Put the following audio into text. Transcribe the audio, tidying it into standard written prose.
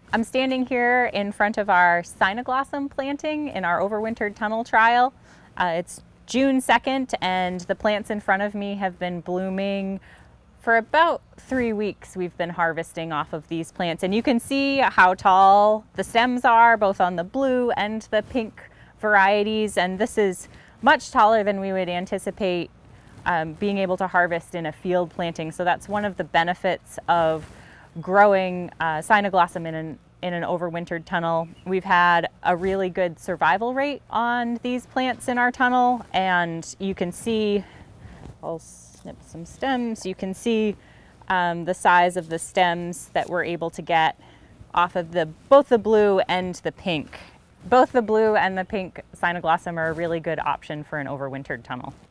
I'm standing here in front of our Cynoglossum planting in our overwintered tunnel trial. It's June 2nd and the plants in front of me have been blooming for about 3 weeks. We've been harvesting off of these plants, and you can see how tall the stems are, both on the blue and the pink varieties, and this is much taller than we would anticipate being able to harvest in a field planting. So that's one of the benefits of growing Cynoglossum in an overwintered tunnel. We've had a really good survival rate on these plants in our tunnel, and you can see, I'll snip some stems, you can see the size of the stems that we're able to get off of both the blue and the pink. Both the blue and the pink Cynoglossum are a really good option for an overwintered tunnel.